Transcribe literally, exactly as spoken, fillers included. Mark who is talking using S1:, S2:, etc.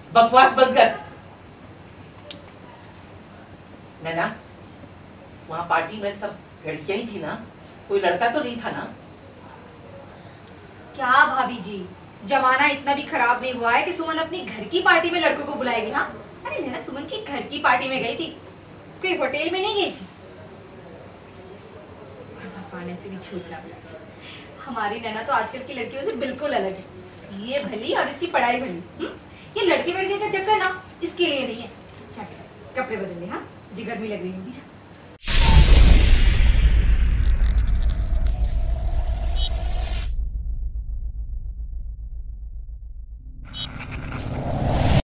S1: बकवास बंद कर। नैना, वहां पार्टी में सब लड़कियां ही थी ना, कोई लड़का तो नहीं था ना?
S2: क्या भाभी जी, जमाना इतना भी खराब नहीं हुआ है कि सुमन अपनी घर की पार्टी में लड़कों को बुलाएगी। हाँ, अरे नैना सुमन की घर की पार्टी में गई थी, कोई होटल में नहीं गई थी। भगवान ऐसे भी छूट ना, हमारी नैना तो आजकल की लड़कियों से बिल्कुल अलग है। ये भली और इसकी पढ़ाई भली। हुँ? ये लड़की वड़की का चक्कर ना इसके लिए नहीं है। कपड़े बदल ले, हाँ जी, गर्मी लग रही होगी।